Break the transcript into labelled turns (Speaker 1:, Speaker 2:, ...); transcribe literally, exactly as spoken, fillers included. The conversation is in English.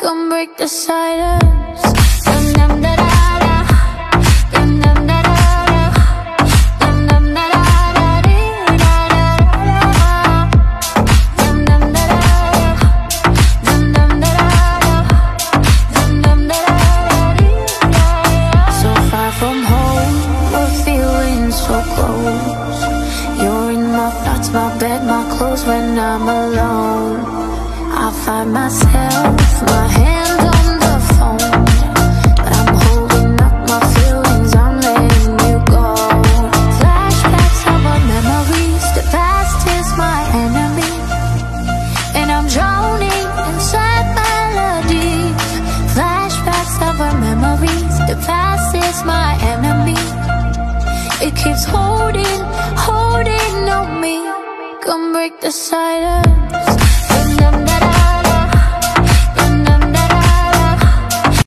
Speaker 1: come break the silence. Dum dum da da da, dum dum da da da, dum dum da da da dee da da da, dum dum da da da, dum dum da da da, dum dum da da dee da da. So far from home, we're feeling so close. You're in my thoughts, my bed, my clothes when I'm alone. I find myself, my hand on the phone, but I'm holding up my feelings, I'm letting you go. Flashbacks of our memories, the past is my enemy, and I'm drowning inside melodies. Flashbacks of our memories, the past is my enemy. It keeps holding, holding on me. Come break the silence.